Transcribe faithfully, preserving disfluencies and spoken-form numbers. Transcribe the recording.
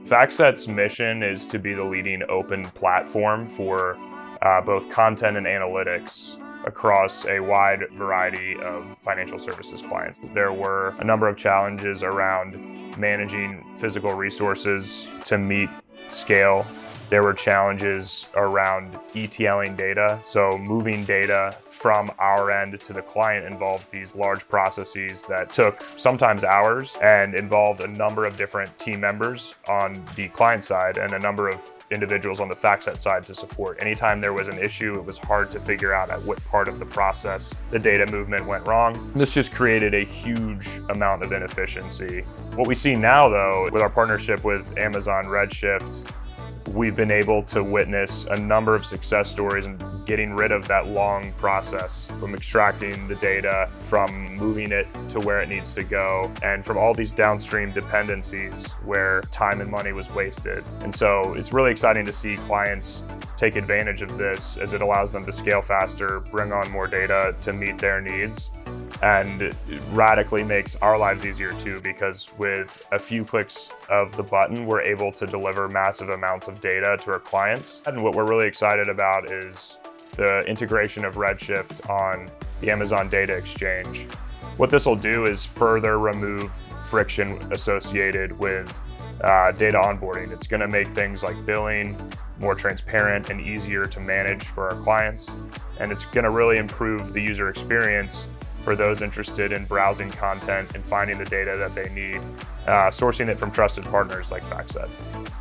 FactSet's mission is to be the leading open platform for uh, both content and analytics across a wide variety of financial services clients. There were a number of challenges around managing physical resources to meet scale. There were challenges around ETLing data, so moving data from our end to the client involved these large processes that took sometimes hours and involved a number of different team members on the client side and a number of individuals on the FactSet side to support. Anytime there was an issue, it was hard to figure out at what part of the process the data movement went wrong. This just created a huge amount of inefficiency. What we see now, though, with our partnership with Amazon Redshift, we've been able to witness a number of success stories in getting rid of that long process from extracting the data, from moving it to where it needs to go, and from all these downstream dependencies where time and money was wasted. And so it's really exciting to see clients take advantage of this as it allows them to scale faster, bring on more data to meet their needs, and it radically makes our lives easier too, because with a few clicks of the button, we're able to deliver massive amounts of data to our clients. And what we're really excited about is the integration of Redshift on the Amazon Data Exchange. What this will do is further remove friction associated with uh, data onboarding. It's going to make things like billing more transparent and easier to manage for our clients. And it's going to really improve the user experience for those interested in browsing content and finding the data that they need, uh, sourcing it from trusted partners like FactSet.